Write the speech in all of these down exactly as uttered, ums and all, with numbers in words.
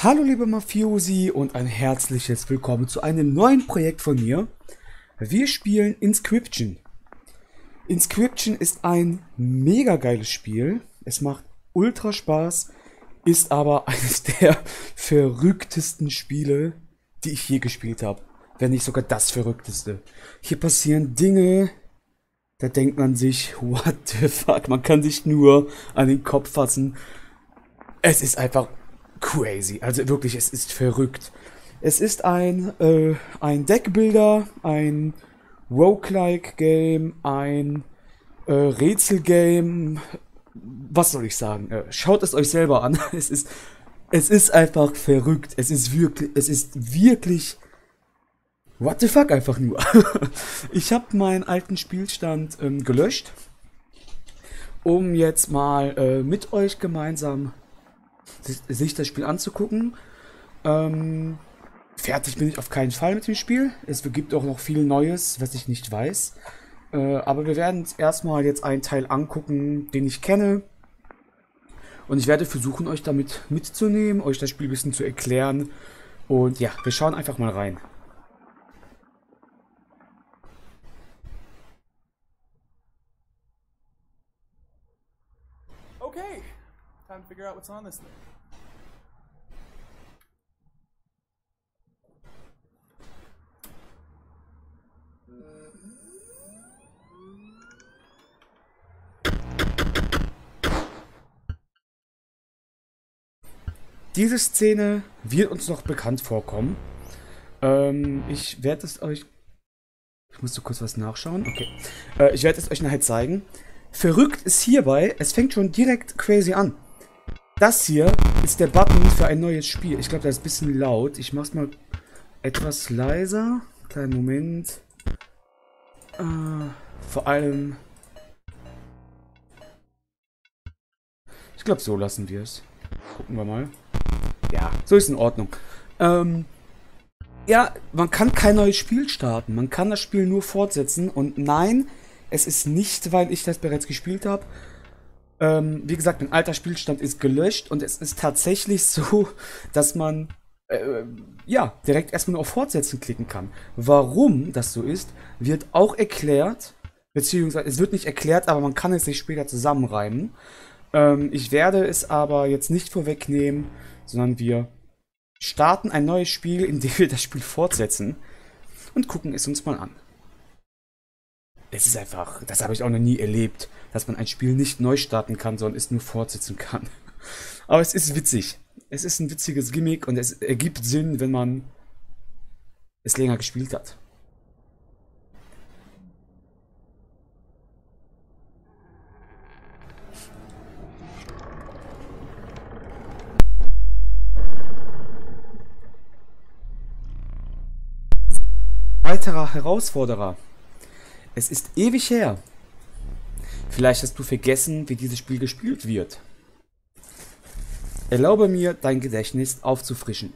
Hallo liebe Mafiosi und ein herzliches Willkommen zu einem neuen Projekt von mir. Wir spielen Inscryption. Inscryption ist ein mega geiles Spiel. Es macht ultra Spaß, ist aber eines der verrücktesten Spiele, die ich je gespielt habe. Wenn nicht sogar das verrückteste. Hier passieren Dinge, da denkt man sich, what the fuck, man kann sich nur an den Kopf fassen. Es ist einfach crazy, also wirklich, es ist verrückt. Es ist ein, äh, ein Deckbuilder, ein Roguelike-Game, ein äh, Rätsel-Game. Was soll ich sagen? Äh, schaut es euch selber an. Es ist, es ist einfach verrückt. Es ist wirklich, es ist wirklich, what the fuck einfach nur. Ich habe meinen alten Spielstand ähm, gelöscht, um jetzt mal äh, mit euch gemeinsam sich das Spiel anzugucken. Ähm, fertig bin ich auf keinen Fall mit dem Spiel. Es gibt auch noch viel Neues, was ich nicht weiß. Äh, aber wir werden uns erstmal jetzt einen Teil angucken, den ich kenne. Und ich werde versuchen, euch damit mitzunehmen, euch das Spiel ein bisschen zu erklären. Und ja, wir schauen einfach mal rein. Okay, time to figure out what's on this thing. Diese Szene wird uns noch bekannt vorkommen. Ähm, ich werde es euch... Ich musste kurz was nachschauen. Okay. Äh, ich werde es euch nachher zeigen. Verrückt ist hierbei, es fängt schon direkt crazy an. Das hier ist der Button für ein neues Spiel. Ich glaube, das ist ein bisschen laut. Ich mach's mal etwas leiser. Kleinen Moment. Äh, vor allem... Ich glaube, so lassen wir es. Gucken wir mal. Ja, so ist in Ordnung. Ähm, ja, man kann kein neues Spiel starten. Man kann das Spiel nur fortsetzen. Und nein, es ist nicht, weil ich das bereits gespielt habe. Ähm, wie gesagt, mein alter Spielstand ist gelöscht. Und es ist tatsächlich so, dass man äh, ja, direkt erstmal nur auf Fortsetzen klicken kann. Warum das so ist, wird auch erklärt. Beziehungsweise, es wird nicht erklärt, aber man kann es sich später zusammenreimen. Ähm, ich werde es aber jetzt nicht vorwegnehmen, sondern wir starten ein neues Spiel, in dem wir das Spiel fortsetzen und gucken es uns mal an. Es ist einfach, das habe ich auch noch nie erlebt, dass man ein Spiel nicht neu starten kann, sondern es nur fortsetzen kann. Aber es ist witzig. Es ist ein witziges Gimmick und es ergibt Sinn, wenn man es länger gespielt hat. Weiterer Herausforderer. Es ist ewig her. Vielleicht hast du vergessen, wie dieses Spiel gespielt wird. Erlaube mir, dein Gedächtnis aufzufrischen.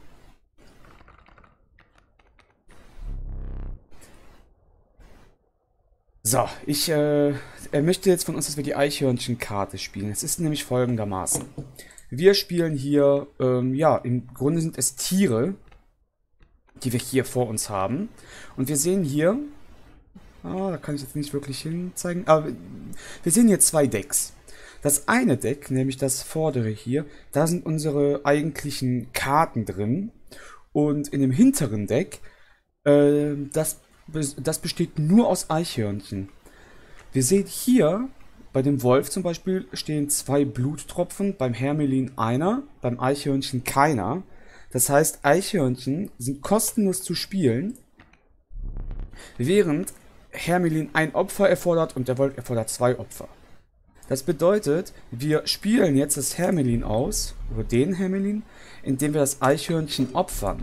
So, ich äh, er möchte jetzt von uns, dass wir die Eichhörnchenkarte spielen. Es ist nämlich folgendermaßen. Wir spielen hier, ähm, ja, im Grunde sind es Tiere, die wir hier vor uns haben. Und wir sehen hier, ah, da kann ich jetzt nicht wirklich hinzeigen, aber wir sehen hier zwei Decks. Das eine Deck, nämlich das vordere hier, da sind unsere eigentlichen Karten drin. Und in dem hinteren Deck, äh, das, das besteht nur aus Eichhörnchen. Wir sehen hier, bei dem Wolf zum Beispiel, stehen zwei Bluttropfen, beim Hermelin einer, beim Eichhörnchen keiner. Das heißt, Eichhörnchen sind kostenlos zu spielen, während Hermelin ein Opfer erfordert und der Wolf erfordert zwei Opfer. Das bedeutet, wir spielen jetzt das Hermelin aus, oder den Hermelin, indem wir das Eichhörnchen opfern.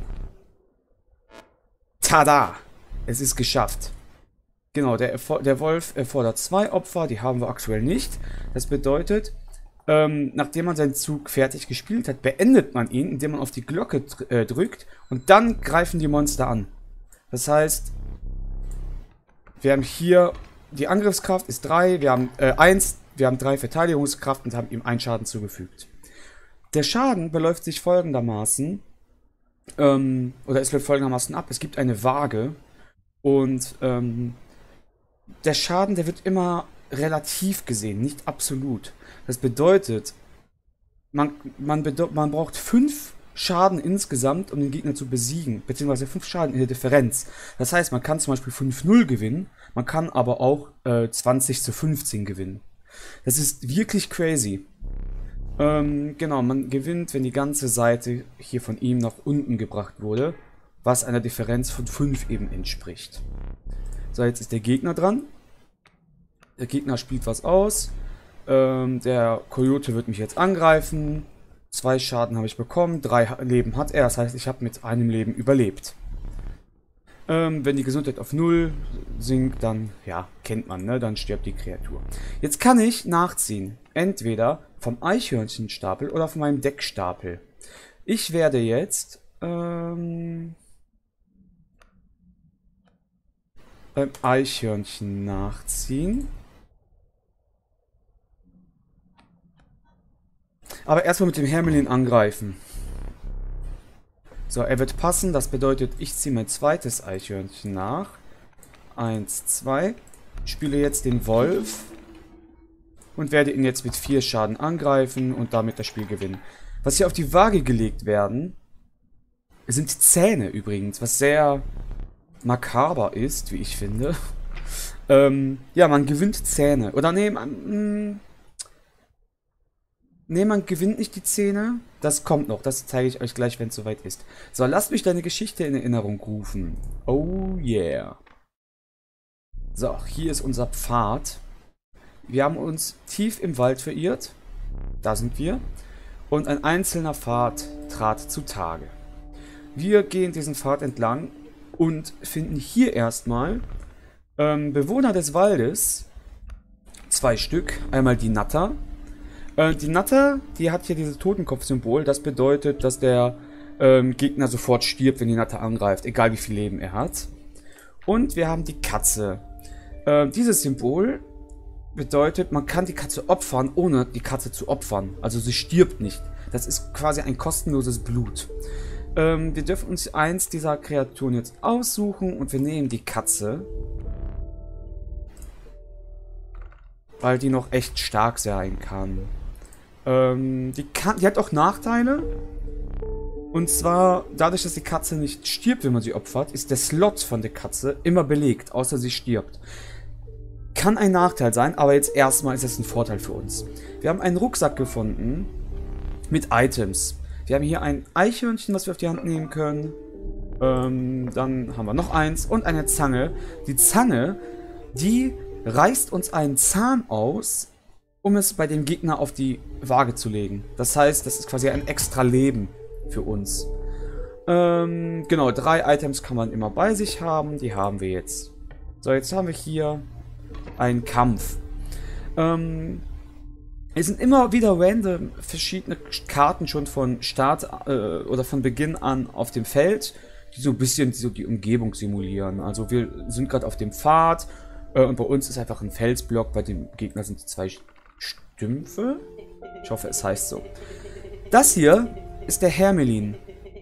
Tada! Es ist geschafft. Genau, der, der Wolf erfordert zwei Opfer, die haben wir aktuell nicht. Das bedeutet, Ähm, nachdem man seinen Zug fertig gespielt hat, beendet man ihn, indem man auf die Glocke dr äh, drückt und dann greifen die Monster an. Das heißt, wir haben hier, die Angriffskraft ist drei, wir haben äh, eins, wir haben drei Verteidigungskraft und haben ihm einen Schaden zugefügt. Der Schaden beläuft sich folgendermaßen, Ähm, oder es läuft folgendermaßen ab. Es gibt eine Waage und ähm, der Schaden, der wird immer relativ gesehen, nicht absolut. Das bedeutet, man, man, bedeu man braucht fünf Schaden insgesamt, um den Gegner zu besiegen, beziehungsweise fünf Schaden in der Differenz. Das heißt, man kann zum Beispiel fünf null gewinnen, man kann aber auch äh, zwanzig zu fünfzehn gewinnen. Das ist wirklich crazy. Ähm, genau, man gewinnt, wenn die ganze Seite hier von ihm nach unten gebracht wurde, was einer Differenz von fünf eben entspricht. So, jetzt ist der Gegner dran. Der Gegner spielt was aus. Ähm, der Coyote wird mich jetzt angreifen. Zwei Schaden habe ich bekommen, drei Leben hat er, das heißt, ich habe mit einem Leben überlebt. Ähm, wenn die Gesundheit auf null sinkt, dann, ja, kennt man, ne? Dann stirbt die Kreatur. Jetzt kann ich nachziehen. Entweder vom Eichhörnchenstapel oder von meinem Deckstapel. Ich werde jetzt ähm, beim Eichhörnchen nachziehen. Aber erstmal mit dem Hermelin angreifen. So, er wird passen. Das bedeutet, ich ziehe mein zweites Eichhörnchen nach. Eins, zwei. Spiele jetzt den Wolf. Und werde ihn jetzt mit vier Schaden angreifen und damit das Spiel gewinnen. Was hier auf die Waage gelegt werden, sind Zähne übrigens. Was sehr makaber ist, wie ich finde. ähm, ja, man gewinnt Zähne. Oder nee, man... Mh, Ne, man gewinnt nicht die Zähne. Das kommt noch. Das zeige ich euch gleich, wenn es soweit ist. So, lasst mich deine Geschichte in Erinnerung rufen. Oh yeah. So, hier ist unser Pfad. Wir haben uns tief im Wald verirrt. Da sind wir. Und ein einzelner Pfad trat zutage. Wir gehen diesen Pfad entlang und finden hier erstmal ähm, Bewohner des Waldes. Zwei Stück. Einmal die Natter. Äh, die Natter, die hat hier dieses Totenkopf-Symbol. Das bedeutet, dass der ähm, Gegner sofort stirbt, wenn die Natter angreift. Egal wie viel Leben er hat. Und wir haben die Katze. Äh, dieses Symbol bedeutet, man kann die Katze opfern, ohne die Katze zu opfern. Also sie stirbt nicht. Das ist quasi ein kostenloses Blut. Ähm, wir dürfen uns eins dieser Kreaturen jetzt aussuchen und wir nehmen die Katze. Weil die noch echt stark sein kann. Ähm, die, kann, die hat auch Nachteile. Und zwar, dadurch, dass die Katze nicht stirbt, wenn man sie opfert, ist der Slot von der Katze immer belegt, außer sie stirbt. Kann ein Nachteil sein, aber jetzt erstmal ist es ein Vorteil für uns. Wir haben einen Rucksack gefunden mit Items. Wir haben hier ein Eichhörnchen, was wir auf die Hand nehmen können. Ähm, dann haben wir noch eins und eine Zange. Die Zange, die reißt uns einen Zahn aus, um es bei dem Gegner auf die Waage zu legen. Das heißt, das ist quasi ein extra Leben für uns. Ähm, genau, drei Items kann man immer bei sich haben. Die haben wir jetzt. So, jetzt haben wir hier einen Kampf. Ähm, es sind immer wieder random verschiedene Karten schon von Start äh, oder von Beginn an auf dem Feld, die so ein bisschen so die Umgebung simulieren. Also wir sind gerade auf dem Pfad. Und bei uns ist einfach ein Felsblock, bei dem Gegner sind zwei Stümpfe. Ich hoffe, es heißt so. Das hier ist der Hermelin.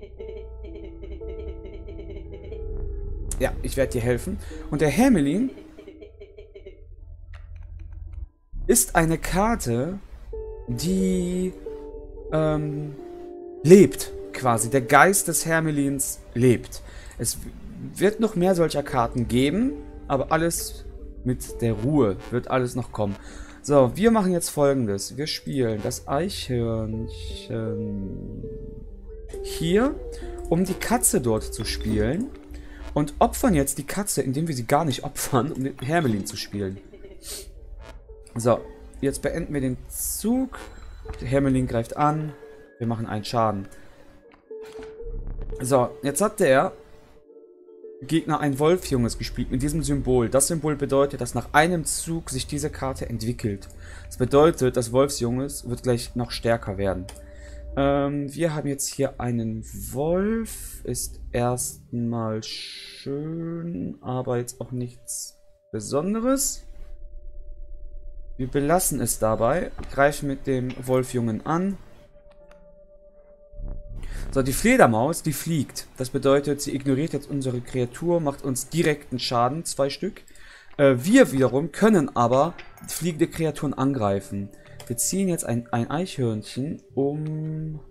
Ja, ich werde dir helfen. Und der Hermelin ist eine Karte, die ähm, lebt, quasi. Der Geist des Hermelins lebt. Es wird noch mehr solcher Karten geben, aber alles mit der Ruhe wird alles noch kommen. So, wir machen jetzt Folgendes. Wir spielen das Eichhörnchen hier, um die Katze dort zu spielen. Und opfern jetzt die Katze, indem wir sie gar nicht opfern, um den Hermelin zu spielen. So, jetzt beenden wir den Zug. Der Hermelin greift an. Wir machen einen Schaden. So, jetzt hat der Gegner ein Wolfjunges gespielt mit diesem Symbol. Das Symbol bedeutet, dass nach einem Zug sich diese Karte entwickelt. Das bedeutet, das Wolfsjunges wird gleich noch stärker werden. Ähm, wir haben jetzt hier einen Wolf. Ist erstmal schön, aber jetzt auch nichts Besonderes. Wir belassen es dabei. Greifen mit dem Wolfjungen an. So, die Fledermaus, die fliegt. Das bedeutet, sie ignoriert jetzt unsere Kreatur, macht uns direkten Schaden, zwei Stück. Äh, wir wiederum können aber fliegende Kreaturen angreifen. Wir ziehen jetzt ein, ein Eichhörnchen, um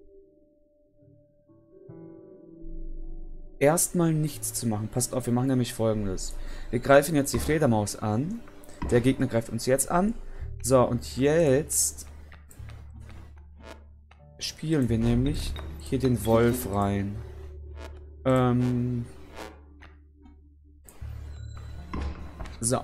erstmal nichts zu machen. Passt auf, wir machen nämlich Folgendes. Wir greifen jetzt die Fledermaus an. Der Gegner greift uns jetzt an. So, und jetzt spielen wir nämlich hier den Wolf rein. Ähm... So.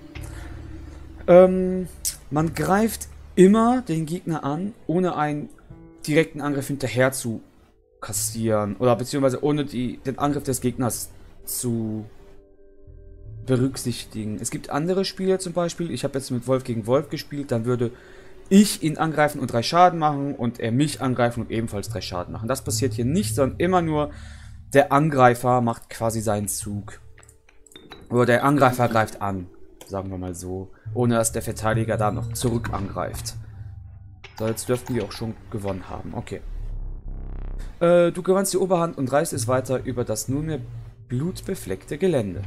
Ähm, man greift immer den Gegner an, ohne einen direkten Angriff hinterher zu kassieren. Oder beziehungsweise ohne die, den Angriff des Gegners zu berücksichtigen. Es gibt andere Spiele zum Beispiel. Ich habe jetzt mit Wolf gegen Wolf gespielt. Dann würde ich ihn angreifen und drei Schaden machen und er mich angreifen und ebenfalls drei Schaden machen. Das passiert hier nicht, sondern immer nur der Angreifer macht quasi seinen Zug. Oder der Angreifer greift an, sagen wir mal so, ohne dass der Verteidiger da noch zurück angreift. So, jetzt dürften wir auch schon gewonnen haben. Okay. Äh, du gewannst die Oberhand und reist es weiter über das nunmehr blutbefleckte Gelände.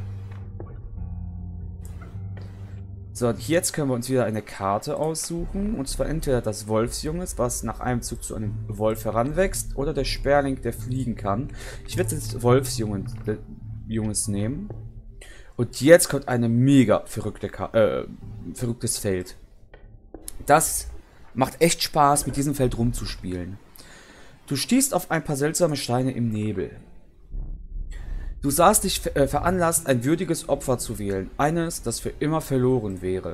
So, jetzt können wir uns wieder eine Karte aussuchen. Und zwar entweder das Wolfsjunges, was nach einem Zug zu einem Wolf heranwächst, oder der Sperling, der fliegen kann. Ich werde jetzt Wolfsjunges nehmen. Und jetzt kommt eine mega verrückte Ka äh, verrücktes Feld. Das macht echt Spaß, mit diesem Feld rumzuspielen. Du stehst auf ein paar seltsame Steine im Nebel. Du sahst dich äh, veranlasst, ein würdiges Opfer zu wählen. Eines, das für immer verloren wäre.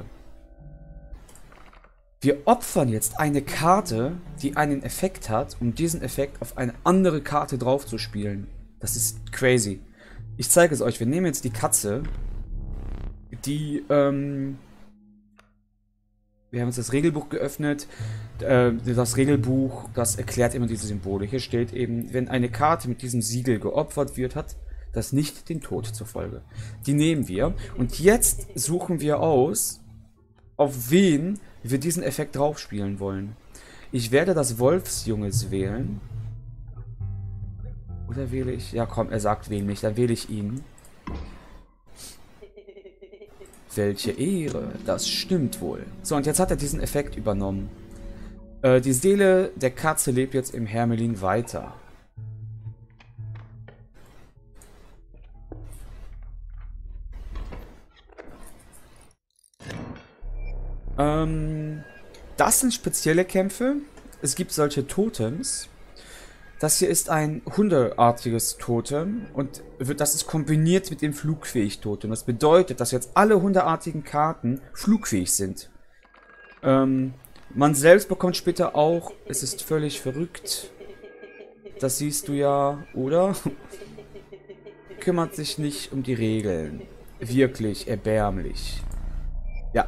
Wir opfern jetzt eine Karte, die einen Effekt hat, um diesen Effekt auf eine andere Karte drauf zu spielen. Das ist crazy. Ich zeige es euch. Wir nehmen jetzt die Katze, die, ähm, wir haben uns das Regelbuch geöffnet. Äh, das Regelbuch, das erklärt immer diese Symbole. Hier steht eben, wenn eine Karte mit diesem Siegel geopfert wird, hat das nicht den Tod zur Folge. Die nehmen wir. Und jetzt suchen wir aus, auf wen wir diesen Effekt drauf spielen wollen. Ich werde das Wolfsjunges wählen. Oder wähle ich... Ja komm, er sagt wählen mich. Dann wähle ich ihn. Welche Ehre. Das stimmt wohl. So, und jetzt hat er diesen Effekt übernommen. Äh, die Seele der Katze lebt jetzt im Hermelin weiter. Ähm, das sind spezielle Kämpfe. Es gibt solche Totems. Das hier ist ein hundeartiges Totem und wird, das ist kombiniert mit dem flugfähig Totem. Das bedeutet, dass jetzt alle hundeartigen Karten flugfähig sind. Ähm, man selbst bekommt später auch, es ist völlig verrückt. Das siehst du ja, oder? Kümmert sich nicht um die Regeln. Wirklich erbärmlich. Ja.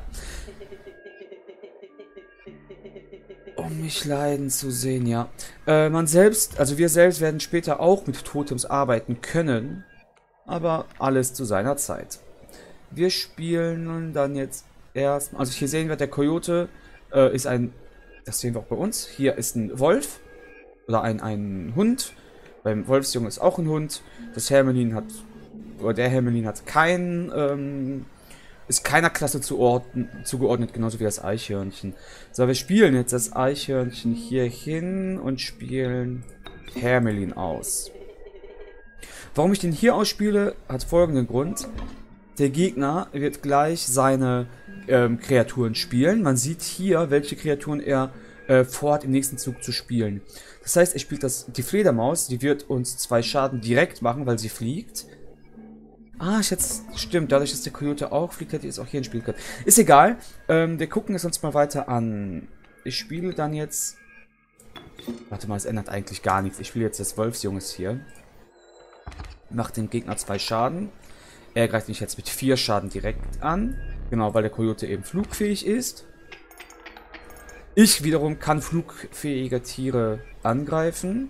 Um mich leiden zu sehen, ja. Äh, man selbst, also wir selbst werden später auch mit Totems arbeiten können, aber alles zu seiner Zeit. Wir spielen dann jetzt erst, also hier sehen wir, der Coyote äh, ist ein, das sehen wir auch bei uns, hier ist ein Wolf oder ein, ein Hund, beim Wolfsjungen ist auch ein Hund, das Hermelin hat, oder der Hermelin hat keinen, ähm, ist keiner Klasse zuordnen, zugeordnet, genauso wie das Eichhörnchen. So, wir spielen jetzt das Eichhörnchen hier hin und spielen Hermelin aus. Warum ich den hier ausspiele, hat folgenden Grund. Der Gegner wird gleich seine ähm, Kreaturen spielen. Man sieht hier, welche Kreaturen er äh, vorhat, im nächsten Zug zu spielen. Das heißt, er spielt das, die Fledermaus, die wird uns zwei Schaden direkt machen, weil sie fliegt. Ah, jetzt stimmt, dadurch, dass der Coyote auch fliegt, hätte ich es auch hier ins Spiel können. Ist egal, ähm, wir gucken es uns mal weiter an. Ich spiele dann jetzt... Warte mal, es ändert eigentlich gar nichts. Ich spiele jetzt das Wolfsjunges hier. Macht dem Gegner zwei Schaden. Er greift mich jetzt mit vier Schaden direkt an. Genau, weil der Coyote eben flugfähig ist. Ich wiederum kann flugfähige Tiere angreifen.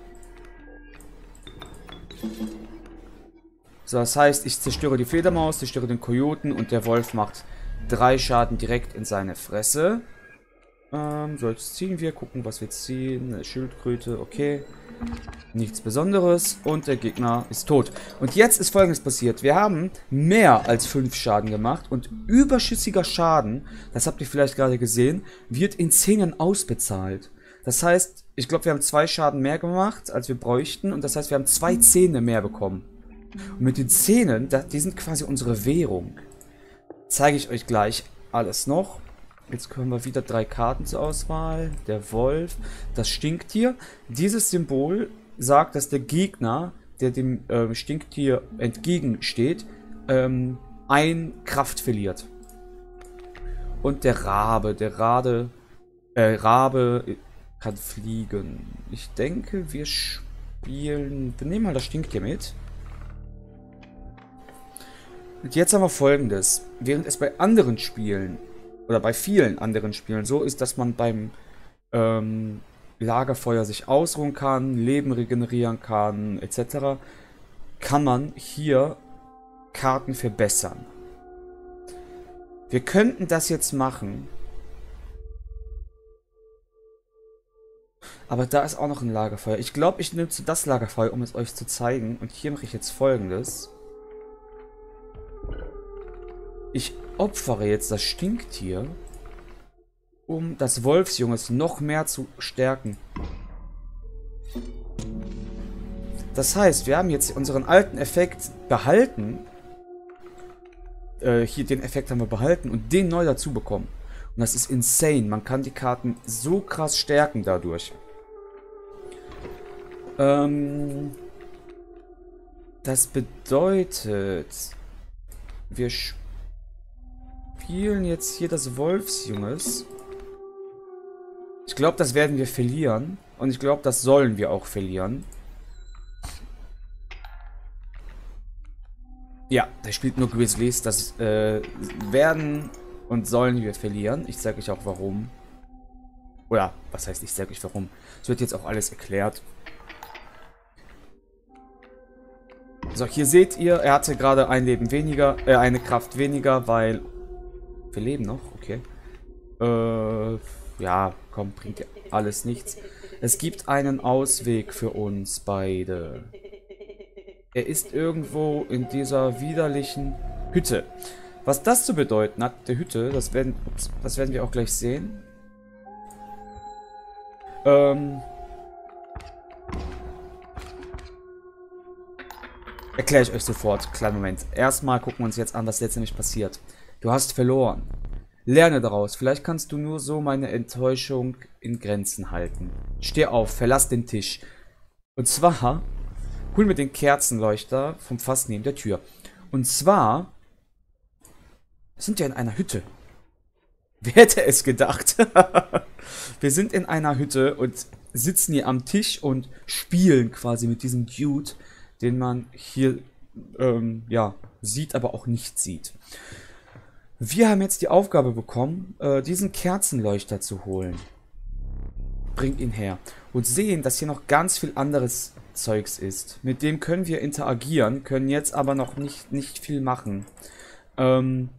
So, das heißt, ich zerstöre die Fledermaus, zerstöre den Kojoten und der Wolf macht drei Schaden direkt in seine Fresse. Ähm, so, jetzt ziehen wir, gucken, was wir ziehen. Eine Schildkröte, okay. Nichts Besonderes. Und der Gegner ist tot. Und jetzt ist Folgendes passiert. Wir haben mehr als fünf Schaden gemacht. Und überschüssiger Schaden, das habt ihr vielleicht gerade gesehen, wird in Szenen ausbezahlt. Das heißt, ich glaube, wir haben zwei Schaden mehr gemacht, als wir bräuchten. Und das heißt, wir haben zwei Zähne mehr bekommen. Und mit den Zähnen, die sind quasi unsere Währung. Zeige ich euch gleich alles noch. Jetzt können wir wieder drei Karten zur Auswahl. Der Wolf, das Stinktier. Dieses Symbol sagt, dass der Gegner, der dem ähm, Stinktier entgegensteht, ähm, ein Kraft verliert. Und der Rabe, der Rade, äh, Rabe kann fliegen. Ich denke, wir spielen... Wir nehmen mal das Stinktier mit. Und jetzt haben wir Folgendes. Während es bei anderen Spielen... oder bei vielen anderen Spielen so ist, dass man beim ähm, Lagerfeuer sich ausruhen kann, Leben regenerieren kann, et cetera, kann man hier Karten verbessern. Wir könnten das jetzt machen. Aber da ist auch noch ein Lagerfeuer. Ich glaube, ich nutze das Lagerfeuer, um es euch zu zeigen. Und hier mache ich jetzt Folgendes. Ich opfere jetzt das Stinktier, um das Wolfsjunges noch mehr zu stärken. Das heißt, wir haben jetzt unseren alten Effekt behalten. Äh, hier den Effekt haben wir behalten und den neu dazu bekommen. Und das ist insane. Man kann die Karten so krass stärken dadurch. Ähm, das bedeutet, wir spielen jetzt hier das Wolfsjunges. Ich glaube, das werden wir verlieren. Und ich glaube, das sollen wir auch verlieren. Ja, der spielt nur Grizzlies. Das äh, werden und sollen wir verlieren. Ich sage euch auch warum. Oder, was heißt, ich sage euch warum. Es wird jetzt auch alles erklärt. So, hier seht ihr, er hatte gerade ein Leben weniger, äh, eine Kraft weniger, weil... Wir leben noch, okay. Äh, ja, komm, bringt ja alles nichts. Es gibt einen Ausweg für uns beide. Er ist irgendwo in dieser widerlichen Hütte. Was das zu bedeuten hat, der Hütte, das werden, ups, das werden wir auch gleich sehen. Ähm... Erkläre ich euch sofort. Kleinen Moment. Erstmal gucken wir uns jetzt an, was jetzt nämlich passiert. Du hast verloren. Lerne daraus. Vielleicht kannst du nur so meine Enttäuschung in Grenzen halten. Steh auf, verlass den Tisch. Und zwar, hol mir den Kerzenleuchter vom Fass neben der Tür. Und zwar sind wir in einer Hütte. Wer hätte es gedacht? Wir sind in einer Hütte und sitzen hier am Tisch und spielen quasi mit diesem Dude, den man hier ähm, ja, sieht, aber auch nicht sieht. Wir haben jetzt die Aufgabe bekommen, äh, diesen Kerzenleuchter zu holen. Bringt ihn her. Und sehen, dass hier noch ganz viel anderes Zeugs ist. Mit dem können wir interagieren, können jetzt aber noch nicht, nicht viel machen. Ähm,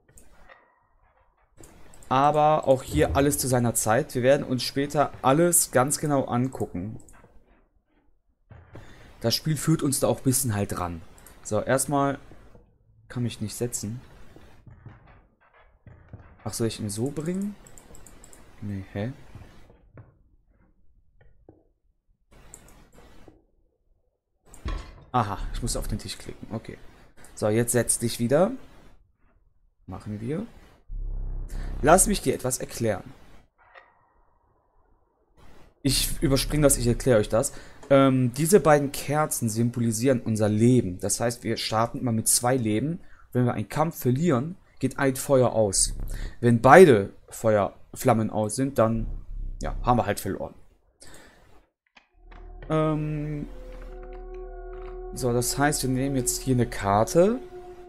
aber auch hier alles zu seiner Zeit. Wir werden uns später alles ganz genau angucken. Das Spiel führt uns da auch ein bisschen halt ran. So, erstmal kann mich nicht setzen. Ach, soll ich ihn so bringen? Nee, hä? Aha, ich muss auf den Tisch klicken. Okay. So, jetzt setz dich wieder. Machen wir. Lass mich dir etwas erklären. Ich überspringe das, ich erkläre euch das. Ähm, diese beiden Kerzen symbolisieren unser Leben. Das heißt, wir starten immer mit zwei Leben. Wenn wir einen Kampf verlieren, geht ein Feuer aus. Wenn beide Feuerflammen aus sind, dann ja, haben wir halt verloren. Ähm, so, das heißt, wir nehmen jetzt hier eine Karte.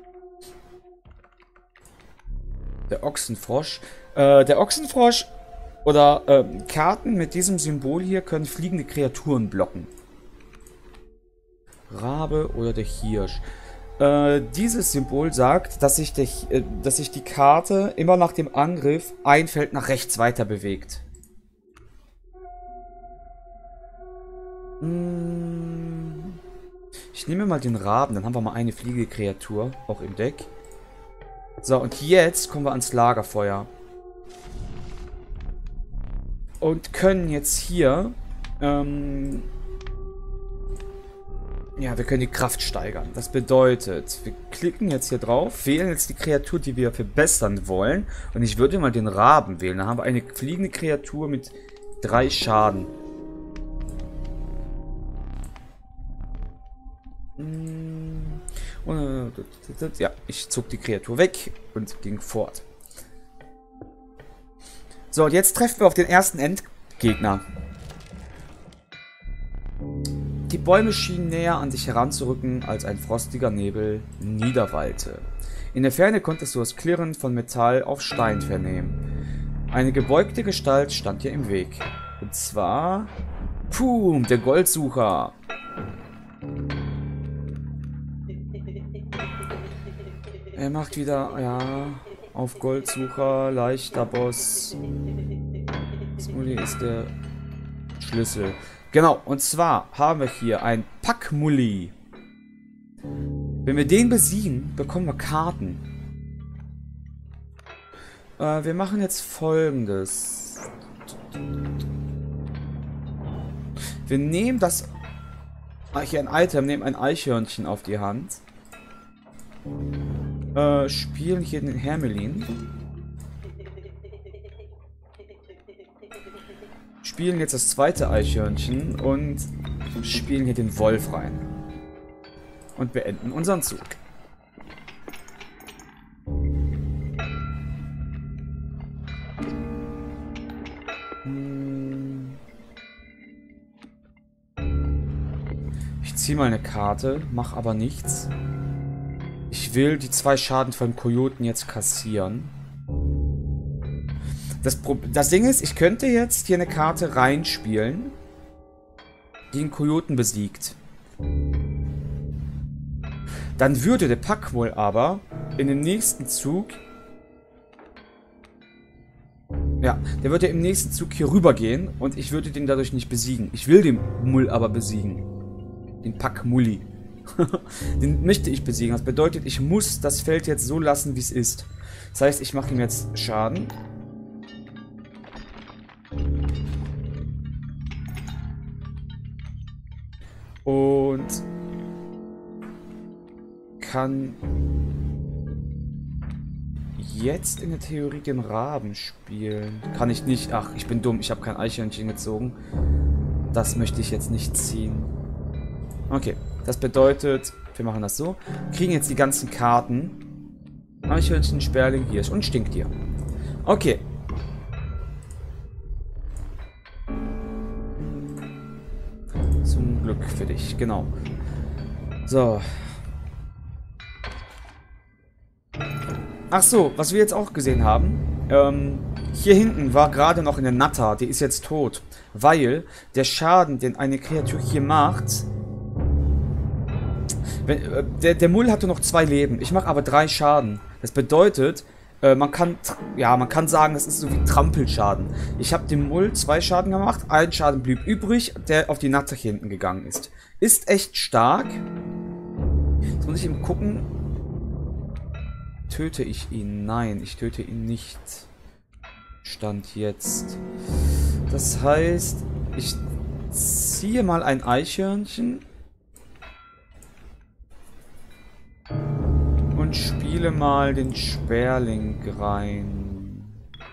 Der Ochsenfrosch. Äh, der Ochsenfrosch oder äh, Karten mit diesem Symbol hier können fliegende Kreaturen blocken. Rabe oder der Hirsch. Äh, dieses Symbol sagt, dass sich, der, äh, dass sich die Karte immer nach dem Angriff ein Feld nach rechts weiter bewegt. Hm. Ich nehme mal den Raben, dann haben wir mal eine Fliegekreatur, auch im Deck. So, und jetzt kommen wir ans Lagerfeuer. Und können jetzt hier... Ähm, ja, wir können die Kraft steigern. Das bedeutet, wir klicken jetzt hier drauf, wählen jetzt die Kreatur, die wir verbessern wollen. Und ich würde mal den Raben wählen. Da haben wir eine fliegende Kreatur mit drei Schaden. Und, ja, ich zog die Kreatur weg und ging fort. So, und jetzt treffen wir auf den ersten Endgegner. Die Bäume schienen näher an sich heranzurücken, als ein frostiger Nebel niederwallte. In der Ferne konntest du das Klirren von Metall auf Stein vernehmen. Eine gebeugte Gestalt stand dir im Weg. Und zwar... Puh, der Goldsucher. Er macht wieder, ja, auf Goldsucher, leichter Boss. Smully ist der Schlüssel. Genau, und zwar haben wir hier ein Packmully. Wenn wir den besiegen, bekommen wir Karten. Äh, wir machen jetzt Folgendes. Wir nehmen das... Ah, hier ein Item, nehmen ein Eichhörnchen auf die Hand. Äh, spielen hier den Hermelin. Spielen jetzt das zweite Eichhörnchen und spielen hier den Wolf rein. Und beenden unseren Zug. Ich ziehe mal eine Karte, mache aber nichts. Ich will die zwei Schaden von Kojoten jetzt kassieren. Das, Pro das Ding ist, ich könnte jetzt hier eine Karte reinspielen, die einen Kojoten besiegt. Dann würde der Packwohl aber in dem nächsten Zug... Ja, der würde im nächsten Zug hier rüber gehen und ich würde den dadurch nicht besiegen. Ich will den Mull aber besiegen. Den Packmulli. Den möchte ich besiegen. Das bedeutet, ich muss das Feld jetzt so lassen, wie es ist. Das heißt, ich mache ihm jetzt Schaden. Und kann jetzt in der Theorie den Raben spielen. Kann ich nicht. Ach, ich bin dumm. Ich habe kein Eichhörnchen gezogen. Das möchte ich jetzt nicht ziehen. Okay, das bedeutet, wir machen das so. Kriegen jetzt die ganzen Karten. Eichhörnchen, Sperling, Hirsch und Stinktier. Okay. Zum Glück für dich, genau. So. Ach so, was wir jetzt auch gesehen haben. Ähm, hier hinten war gerade noch eine Natter, die ist jetzt tot. Weil der Schaden, den eine Kreatur hier macht... Wenn, äh, der, der Mull hatte noch zwei Leben. Ich mache aber drei Schaden. Das bedeutet, äh, man kann... Ja, man kann sagen, das ist so wie Trampelschaden. Ich habe dem Mull zwei Schaden gemacht. Ein Schaden blieb übrig, der auf die Natter hier hinten gegangen ist. Ist echt stark. Jetzt muss ich eben gucken... Töte ich ihn? Nein, ich töte ihn nicht. Stand jetzt. Das heißt, ich ziehe mal ein Eichhörnchen und spiele mal den Sperling rein.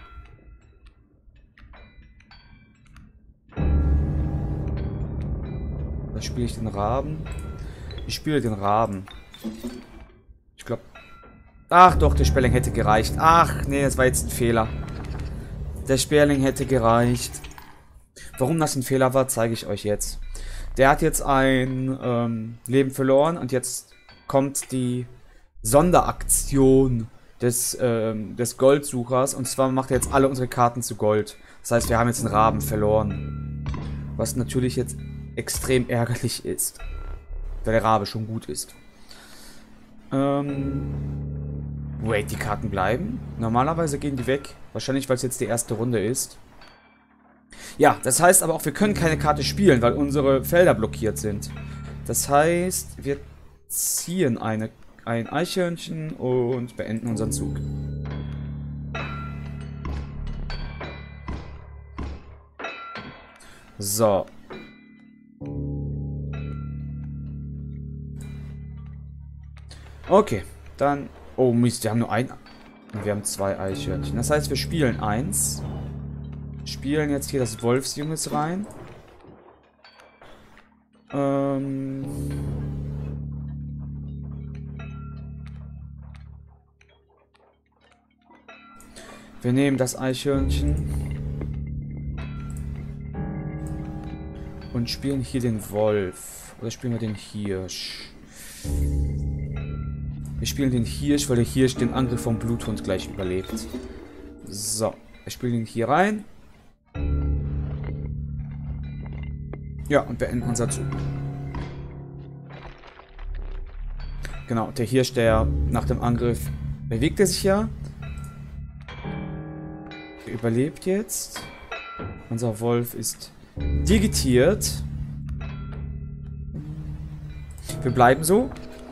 Da spiele ich den Raben. Ich spiele den Raben. Ich glaube... Ach doch, der Sperling hätte gereicht. Ach, nee, das war jetzt ein Fehler. Der Sperling hätte gereicht. Warum das ein Fehler war, zeige ich euch jetzt. Der hat jetzt ein ähm, Leben verloren und jetzt kommt die Sonderaktion des, ähm, des Goldsuchers. Und zwar macht er jetzt alle unsere Karten zu Gold. Das heißt, wir haben jetzt einen Raben verloren. Was natürlich jetzt extrem ärgerlich ist. Weil der Rabe schon gut ist. Ähm... Wait, die Karten bleiben? Normalerweise gehen die weg. Wahrscheinlich, weil es jetzt die erste Runde ist. Ja, das heißt aber auch, wir können keine Karte spielen, weil unsere Felder blockiert sind. Das heißt, wir ziehen eine, ein Eichhörnchen und beenden unseren Zug. So. Okay, dann... Oh Mist, wir haben nur ein... Wir haben zwei Eichhörnchen. Das heißt, wir spielen eins. Spielen jetzt hier das Wolfsjunges rein. Ähm... Wir nehmen das Eichhörnchen. Und spielen hier den Wolf. Oder spielen wir den Hirsch? Wir spielen den Hirsch, weil der Hirsch den Angriff vom Bluthund gleich überlebt. So, wir spielen ihn hier rein. Ja, und beenden unser Zug. Genau, der Hirsch, der nach dem Angriff bewegt er sich ja. Er überlebt jetzt. Unser Wolf ist digitiert. Wir bleiben so.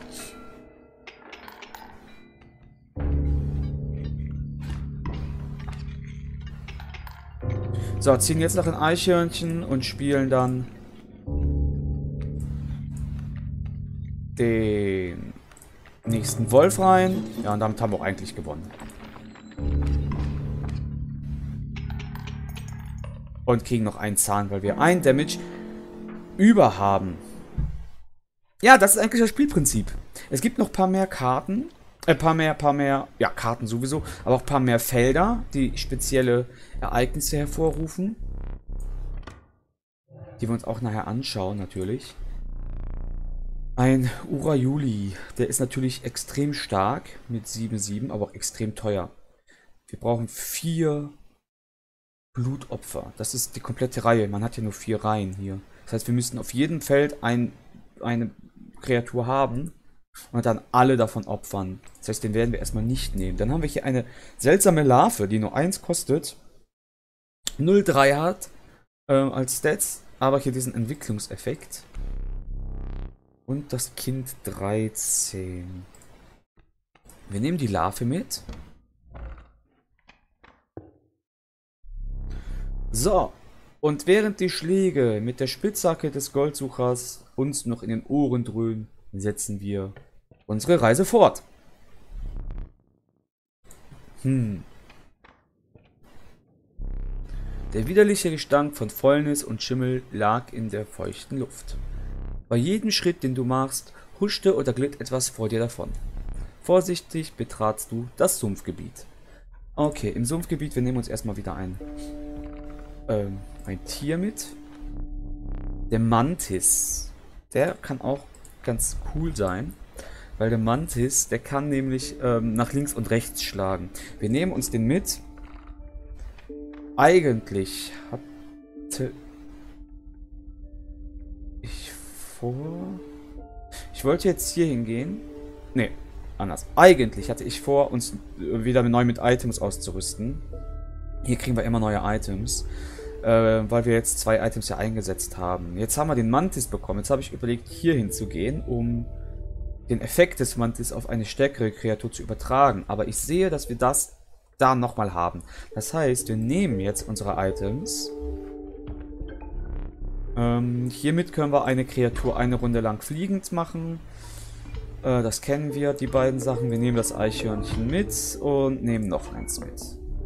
So, ziehen jetzt noch ein Eichhörnchen und spielen dann den nächsten Wolf rein. Ja, und damit haben wir auch eigentlich gewonnen. Und kriegen noch einen Zahn, weil wir ein Damage über haben. Ja, das ist eigentlich das Spielprinzip. Es gibt noch ein paar mehr Karten. Ein äh, paar mehr, paar mehr, ja, Karten sowieso, aber auch ein paar mehr Felder, die spezielle Ereignisse hervorrufen. Die wir uns auch nachher anschauen, natürlich. Ein Urayuli, der ist natürlich extrem stark mit sieben sieben, aber auch extrem teuer. Wir brauchen vier Blutopfer. Das ist die komplette Reihe. Man hat ja nur vier Reihen hier. Das heißt, wir müssen auf jedem Feld ein, eine Kreatur haben und dann alle davon opfern. Das heißt, den werden wir erstmal nicht nehmen. Dann haben wir hier eine seltsame Larve, die nur eins kostet, null Komma drei hat äh, als Stats, aber hier diesen Entwicklungseffekt. Und das Kind dreizehn. Wir nehmen die Larve mit. So, und während die Schläge mit der Spitzhacke des Goldsuchers uns noch in den Ohren dröhnen, setzen wir unsere Reise fort. Hm. Der widerliche Gestank von Fäulnis und Schimmel lag in der feuchten Luft. Bei jedem Schritt, den du machst, huschte oder glitt etwas vor dir davon. Vorsichtig betratst du das Sumpfgebiet. Okay, im Sumpfgebiet, wir nehmen uns erstmal wieder ein, ähm, ein Tier mit. Der Mantis. Der kann auch ganz cool sein, weil der Mantis, der kann nämlich ähm, nach links und rechts schlagen. Wir nehmen uns den mit. Eigentlich hatte ich vor... Ich wollte jetzt hier hingehen. Ne, anders. Eigentlich hatte ich vor, uns wieder neu mit Items auszurüsten. Hier kriegen wir immer neue Items, äh, weil wir jetzt zwei Items ja eingesetzt haben. Jetzt haben wir den Mantis bekommen. Jetzt habe ich überlegt, hier hinzugehen, um den Effekt des Mantis auf eine stärkere Kreatur zu übertragen. Aber ich sehe, dass wir das da nochmal haben. Das heißt, wir nehmen jetzt unsere Items. Ähm, hiermit können wir eine Kreatur eine Runde lang fliegend machen. Äh, das kennen wir, die beiden Sachen. Wir nehmen das Eichhörnchen mit und nehmen noch eins mit.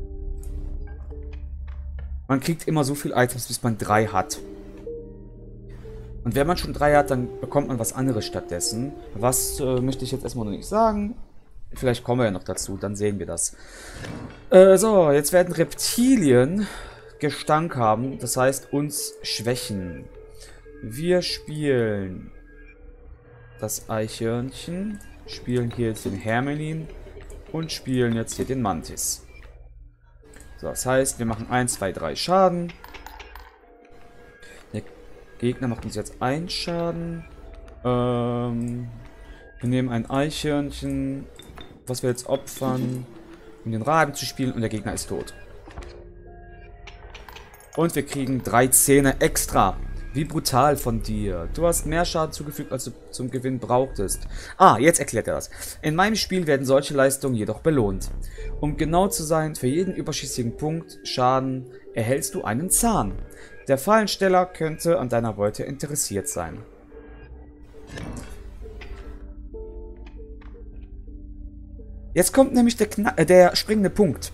Man kriegt immer so viele Items, bis man drei hat. Und wenn man schon drei hat, dann bekommt man was anderes stattdessen. Was äh, möchte ich jetzt erstmal noch nicht sagen. Vielleicht kommen wir ja noch dazu, dann sehen wir das. Äh, so, jetzt werden Reptilien Gestank haben, das heißt uns schwächen. Wir spielen das Eichhörnchen, spielen hier jetzt den Hermelin und spielen jetzt hier den Mantis. So, das heißt, wir machen eins, zwei, drei Schaden. Der Gegner macht uns jetzt einen Schaden. Ähm, Wir nehmen ein Eichhörnchen, was wir jetzt opfern, um den Raben zu spielen, und der Gegner ist tot. Und wir kriegen drei Zähne extra. Wie brutal von dir. Du hast mehr Schaden zugefügt, als du zum Gewinn brauchtest. Ah, jetzt erklärt er das. In meinem Spiel werden solche Leistungen jedoch belohnt. Um genau zu sein, für jeden überschüssigen Punkt Schaden erhältst du einen Zahn. Der Fallensteller könnte an deiner Beute interessiert sein. Jetzt kommt nämlich der, Kna äh, der springende Punkt.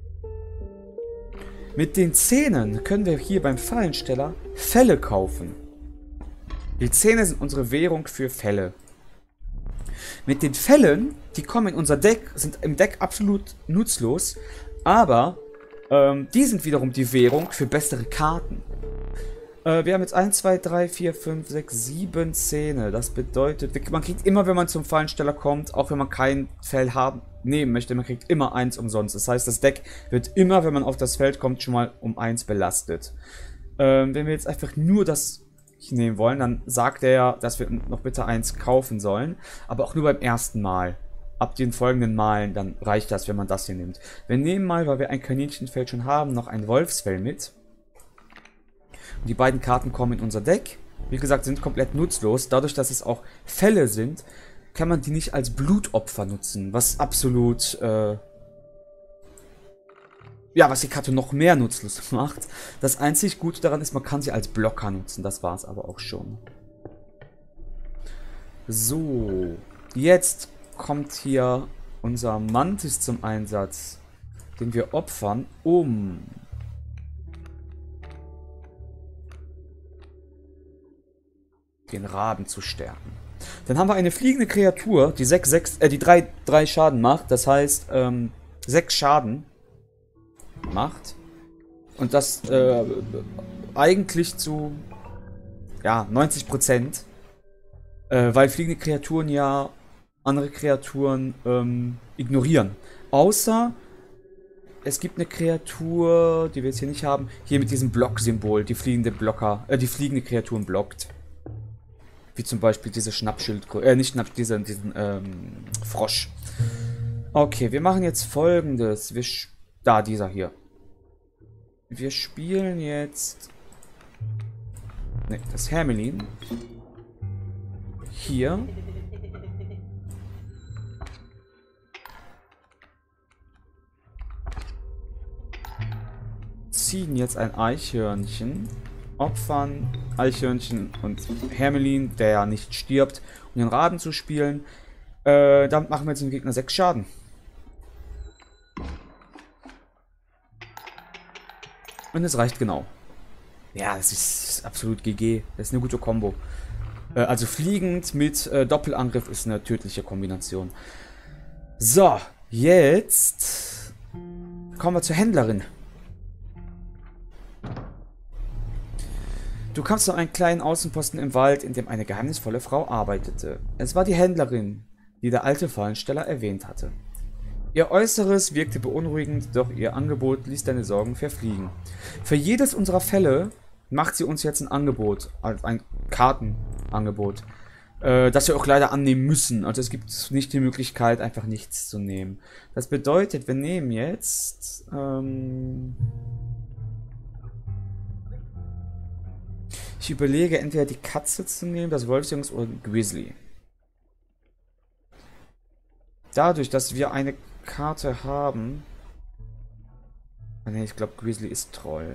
Mit den Zähnen können wir hier beim Fallensteller Felle kaufen. Die Zähne sind unsere Währung für Felle. Mit den Fellen, die kommen in unser Deck, sind im Deck absolut nutzlos, aber ähm, die sind wiederum die Währung für bessere Karten. Äh, wir haben jetzt eins, zwei, drei, vier, fünf, sechs, sieben Zähne. Das bedeutet, man kriegt immer, wenn man zum Fallensteller kommt, auch wenn man kein Fell haben, nehmen möchte, man kriegt immer eins umsonst. Das heißt, das Deck wird immer, wenn man auf das Feld kommt, schon mal um eins belastet. Ähm, wenn wir jetzt einfach nur das nehmen wollen, dann sagt er, dass wir noch bitte eins kaufen sollen. Aber auch nur beim ersten Mal. Ab den folgenden Malen, dann reicht das, wenn man das hier nimmt. Wir nehmen mal, weil wir ein Kaninchenfell schon haben, noch ein Wolfsfell mit. Und die beiden Karten kommen in unser Deck. Wie gesagt, sind komplett nutzlos. Dadurch, dass es auch Fälle sind, kann man die nicht als Blutopfer nutzen. Was absolut, äh, ja, was die Karte noch mehr nutzlos macht. Das einzig Gute daran ist, man kann sie als Blocker nutzen. Das war es aber auch schon. So, jetzt kommt hier unser Mantis zum Einsatz, den wir opfern, um den Raben zu stärken. Dann haben wir eine fliegende Kreatur, die sechs, sechs, äh, die drei, drei Schaden macht. Das heißt, ähm, sechs Schaden macht. Und das äh, eigentlich zu ja, neunzig Prozent. Äh, weil fliegende Kreaturen ja andere Kreaturen ähm, ignorieren. Außer es gibt eine Kreatur, die wir jetzt hier nicht haben, hier mit diesem Block-Symbol, die fliegende Blocker, äh, die fliegende Kreaturen blockt. Wie zum Beispiel diese Schnappschildkröte, äh, nicht Schnapp, diesen, diesen, ähm, Frosch. Okay, wir machen jetzt Folgendes. Wir, da, dieser hier. Wir spielen jetzt, ne, das Hermelin. Hier. Ziehen jetzt ein Eichhörnchen. Opfern Eichhörnchen und Hermelin, der ja nicht stirbt, um den Raben zu spielen. Äh, damit machen wir jetzt dem Gegner sechs Schaden. Und es reicht genau. Ja, das ist absolut G G. Das ist eine gute Kombo. Äh, also fliegend mit äh, Doppelangriff ist eine tödliche Kombination. So, jetzt kommen wir zur Händlerin. Du kamst zu einem kleinen Außenposten im Wald, in dem eine geheimnisvolle Frau arbeitete. Es war die Händlerin, die der alte Fallensteller erwähnt hatte. Ihr Äußeres wirkte beunruhigend, doch ihr Angebot ließ deine Sorgen verfliegen. Für jedes unserer Fälle macht sie uns jetzt ein Angebot, also ein Kartenangebot, äh, das wir auch leider annehmen müssen. Also es gibt nicht die Möglichkeit, einfach nichts zu nehmen. Das bedeutet, wir nehmen jetzt ähm ich überlege, entweder die Katze zu nehmen, das Wolfsjungs oder Grizzly. Dadurch, dass wir eine Karte haben... Ne, ich glaube, Grizzly ist Troll.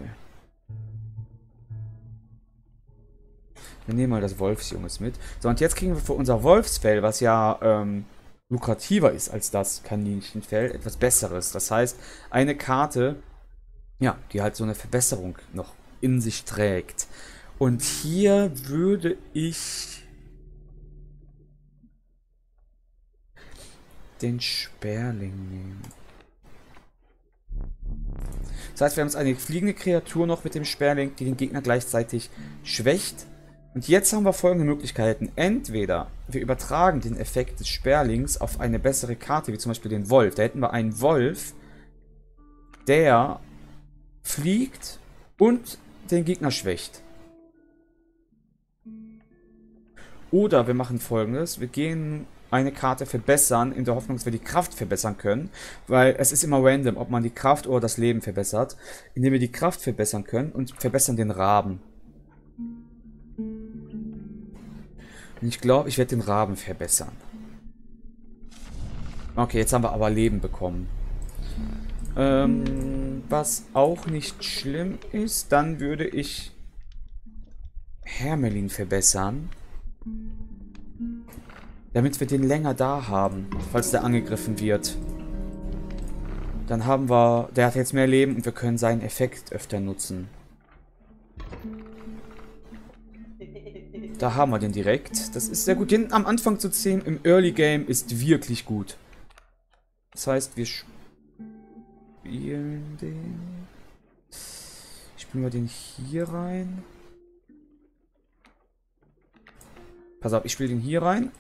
Wir nehmen mal das Wolfsjunges mit. So, und jetzt kriegen wir für unser Wolfsfell, was ja ähm, lukrativer ist als das Kaninchenfell, etwas Besseres. Das heißt, eine Karte, ja, die halt so eine Verbesserung noch in sich trägt. Und hier würde ich den Sperling nehmen. Das heißt, wir haben jetzt eine fliegende Kreatur noch mit dem Sperling, die den Gegner gleichzeitig schwächt. Und jetzt haben wir folgende Möglichkeiten. Entweder wir übertragen den Effekt des Sperlings auf eine bessere Karte, wie zum Beispiel den Wolf. Da hätten wir einen Wolf, der fliegt und den Gegner schwächt. Oder wir machen Folgendes. Wir gehen eine Karte verbessern, in der Hoffnung, dass wir die Kraft verbessern können. Weil es ist immer random, ob man die Kraft oder das Leben verbessert. Indem wir die Kraft verbessern können und verbessern den Raben. Und ich glaube, ich werde den Raben verbessern. Okay, jetzt haben wir aber Leben bekommen. Ähm, was auch nicht schlimm ist, dann würde ich Hermelin verbessern. Damit wir den länger da haben, falls der angegriffen wird. Dann haben wir, der hat jetzt mehr Leben und wir können seinen Effekt öfter nutzen. Da haben wir den direkt. Das ist sehr gut. Den am Anfang zu ziehen im Early Game ist wirklich gut. Das heißt, wir spielen den... Spielen wir den hier rein. Pass auf, ich spiele den hier rein.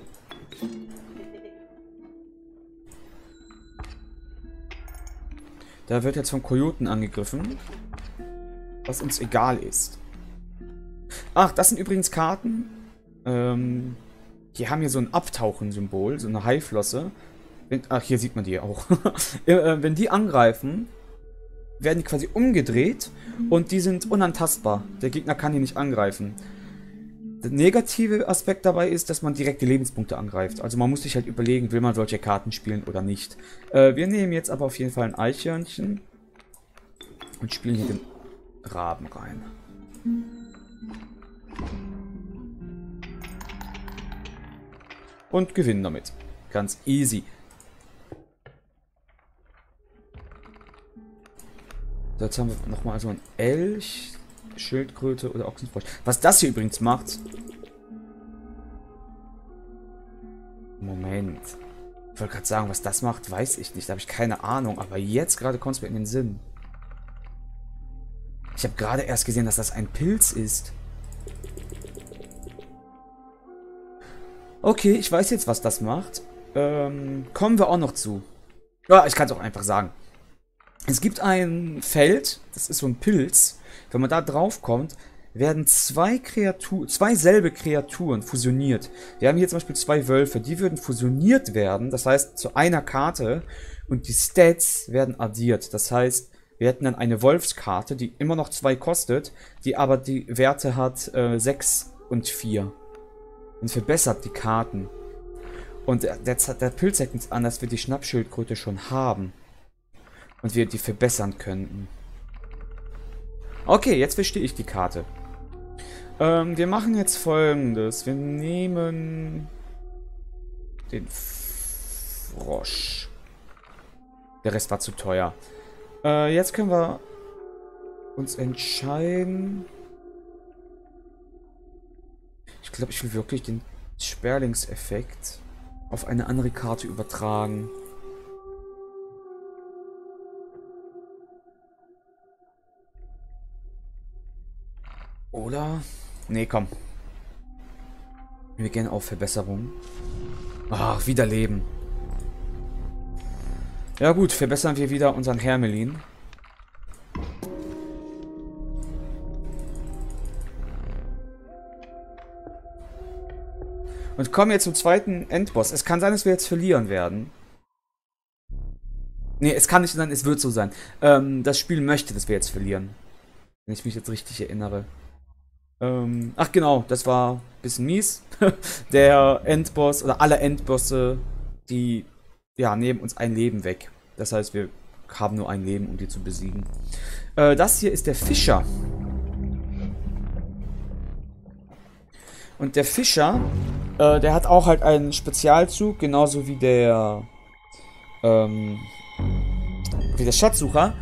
Da wird jetzt vom Kojoten angegriffen. Was uns egal ist. Ach, das sind übrigens Karten. Ähm, die haben hier so ein Abtauchen-Symbol, so eine Haiflosse. Wenn, ach, hier sieht man die auch. äh, wenn die angreifen, werden die quasi umgedreht und die sind unantastbar. Der Gegner kann die nicht angreifen. Der negative Aspekt dabei ist, dass man direkt die Lebenspunkte angreift. Also man muss sich halt überlegen, will man solche Karten spielen oder nicht. Äh, wir nehmen jetzt aber auf jeden Fall ein Eichhörnchen und spielen hier den Raben rein. Und gewinnen damit. Ganz easy. So, jetzt haben wir nochmal so ein Elch, Schildkröte oder Ochsenfrosch. Was das hier übrigens macht... Moment. Ich wollte gerade sagen, was das macht, weiß ich nicht. Da habe ich keine Ahnung. Aber jetzt gerade kommt es mir in den Sinn. Ich habe gerade erst gesehen, dass das ein Pilz ist. Okay, ich weiß jetzt, was das macht. Ähm, kommen wir auch noch zu. Ja, ich kann es auch einfach sagen. Es gibt ein Feld, das ist so ein Pilz. Wenn man da drauf kommt, werden zwei Kreaturen, zwei selbe Kreaturen fusioniert. Wir haben hier zum Beispiel zwei Wölfe, die würden fusioniert werden, das heißt zu einer Karte und die Stats werden addiert. Das heißt, wir hätten dann eine Wolfskarte, die immer noch zwei kostet, die aber die Werte hat äh, sechs und vier. Und verbessert die Karten. Und der, der, der Pilz zeigt uns an, dass wir die Schnappschildkröte schon haben. Und wir die verbessern könnten. Okay, jetzt verstehe ich die Karte. Ähm, wir machen jetzt Folgendes. Wir nehmen den Frosch. Der Rest war zu teuer. Äh, jetzt können wir uns entscheiden. Ich glaube, ich will wirklich den Sperlingseffekt auf eine andere Karte übertragen. Oder? Nee, komm. Wir gehen auf Verbesserung. Ach, wieder Leben. Ja gut, verbessern wir wieder unseren Hermelin. Und kommen jetzt zum zweiten Endboss. Es kann sein, dass wir jetzt verlieren werden. Nee, es kann nicht sein, es wird so sein. Ähm, das Spiel möchte, dass wir jetzt verlieren. Wenn ich mich jetzt richtig erinnere. Ähm, ach genau, das war ein bisschen mies. Der Endboss oder alle Endbosse, die ja, nehmen uns ein Leben weg. Das heißt, wir haben nur ein Leben, um die zu besiegen. Äh, das hier ist der Fischer. Und der Fischer, äh, der hat auch halt einen Spezialzug, genauso wie der, ähm, wie der Schatzsucher.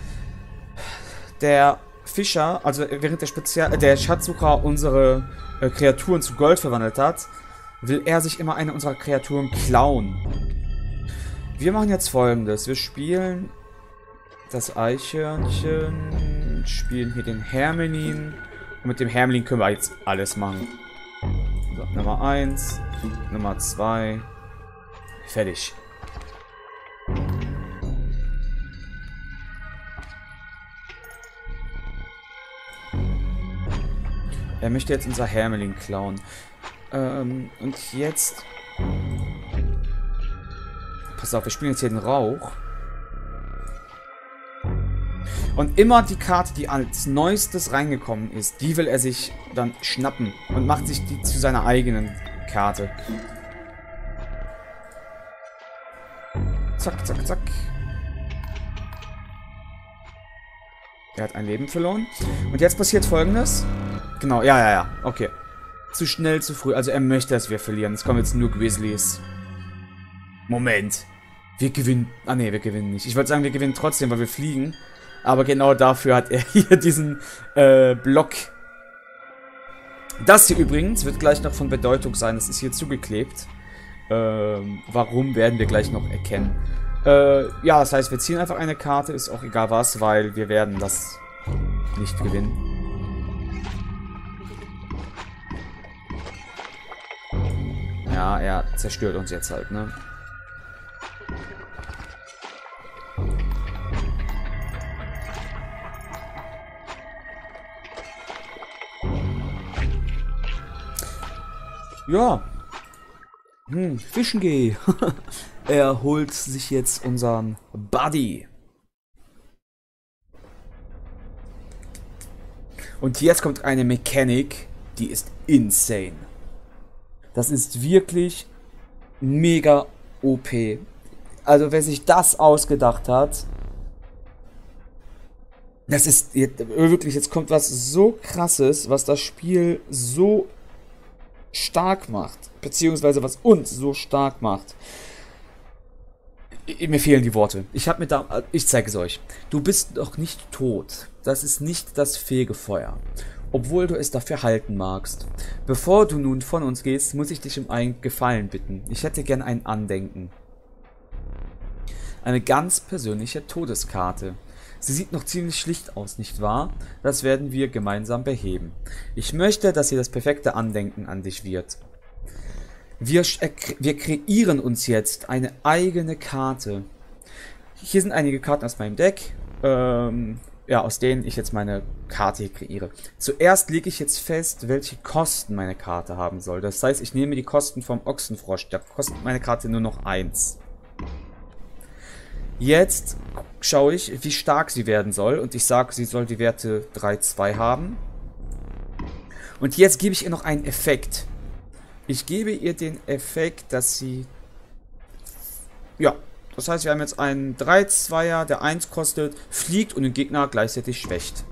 Der Fischer, also während der Spezial, der Schatzsucher unsere äh, Kreaturen zu Gold verwandelt hat, will er sich immer eine unserer Kreaturen klauen. Wir machen jetzt Folgendes. Wir spielen das Eichhörnchen, spielen hier den Hermelin. Und mit dem Hermelin können wir jetzt alles machen. So, Nummer eins, Nummer zwei, fertig. Er möchte jetzt unser Hermelin klauen. Ähm, und jetzt Pass auf, wir spielen jetzt hier den Rauch. Und immer die Karte, die als neuestes reingekommen ist, die will er sich dann schnappen und macht sich die zu seiner eigenen Karte. Zack, zack, zack. Er hat ein Leben verloren. Und jetzt passiert Folgendes. Genau, ja, ja, ja. Okay. Zu schnell, zu früh. Also er möchte, dass wir verlieren. Es kommen jetzt nur Grizzlies. Moment. Wir gewinnen. Ah, nee, wir gewinnen nicht. Ich wollte sagen, wir gewinnen trotzdem, weil wir fliegen. Aber genau dafür hat er hier diesen äh, Block. Das hier übrigens wird gleich noch von Bedeutung sein. Das ist hier zugeklebt. Ähm, warum, werden wir gleich noch erkennen. Äh, ja, das heißt, wir ziehen einfach eine Karte. Ist auch egal was, weil wir werden das nicht gewinnen. Ja, er zerstört uns jetzt halt, ne? Ja. Hm, fischen geh. Er holt sich jetzt unseren Buddy. Und jetzt kommt eine Mechanik, die ist insane. Das ist wirklich mega O P. Also wer sich das ausgedacht hat, das ist wirklich, jetzt kommt was so krasses, was das Spiel so stark macht, beziehungsweise was uns so stark macht. Mir fehlen die Worte. Ich habe mir da, ich zeige es euch. Du bist doch nicht tot. Das ist nicht das Fegefeuer. Obwohl du es dafür halten magst. Bevor du nun von uns gehst, muss ich dich um einen Gefallen bitten. Ich hätte gern ein Andenken. Eine ganz persönliche Todeskarte. Sie sieht noch ziemlich schlicht aus, nicht wahr? Das werden wir gemeinsam beheben. Ich möchte, dass sie das perfekte Andenken an dich wird. Wir, wir kreieren uns jetzt eine eigene Karte. Hier sind einige Karten aus meinem Deck, ähm, ja, aus denen ich jetzt meine Karte hier kreiere. Zuerst lege ich jetzt fest, welche Kosten meine Karte haben soll. Das heißt, ich nehme die Kosten vom Ochsenfrosch. Da kostet meine Karte nur noch eins. Jetzt schaue ich, wie stark sie werden soll. Und ich sage, sie soll die Werte drei, zwei haben. Und jetzt gebe ich ihr noch einen Effekt. Ich gebe ihr den Effekt, dass sie... Ja, das heißt, wir haben jetzt einen drei zweier, der eins kostet, fliegt und den Gegner gleichzeitig schwächt.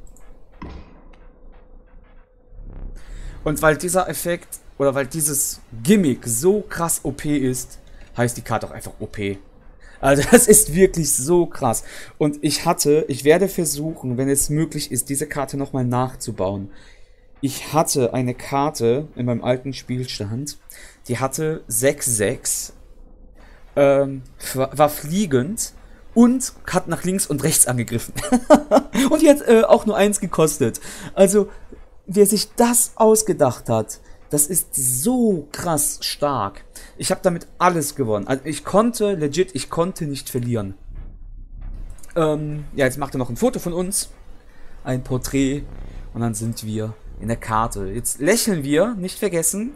Und weil dieser Effekt, oder weil dieses Gimmick so krass O P ist, heißt die Karte auch einfach O P. Also das ist wirklich so krass. Und ich hatte, ich werde versuchen, wenn es möglich ist, diese Karte nochmal nachzubauen. Ich hatte eine Karte in meinem alten Spielstand, die hatte sechs sechs, ähm, war fliegend und hat nach links und rechts angegriffen. Und die hat äh, auch nur eins gekostet. Also, wer sich das ausgedacht hat, das ist so krass stark. Ich habe damit alles gewonnen. Also ich konnte, legit, ich konnte nicht verlieren. Ähm, ja, jetzt macht er noch ein Foto von uns. Ein Porträt. Und dann sind wir in der Karte. Jetzt lächeln wir, nicht vergessen.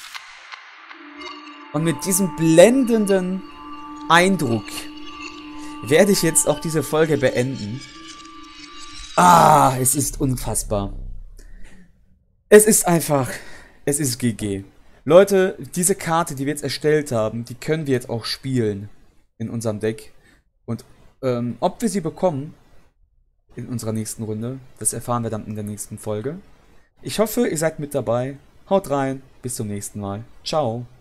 Und mit diesem blendenden Eindruck werde ich jetzt auch diese Folge beenden. Ah, es ist unfassbar. Es ist einfach... Es ist G G. Leute, diese Karte, die wir jetzt erstellt haben, die können wir jetzt auch spielen in unserem Deck. Und ähm, ob wir sie bekommen in unserer nächsten Runde, das erfahren wir dann in der nächsten Folge. Ich hoffe, ihr seid mit dabei. Haut rein, bis zum nächsten Mal. Ciao.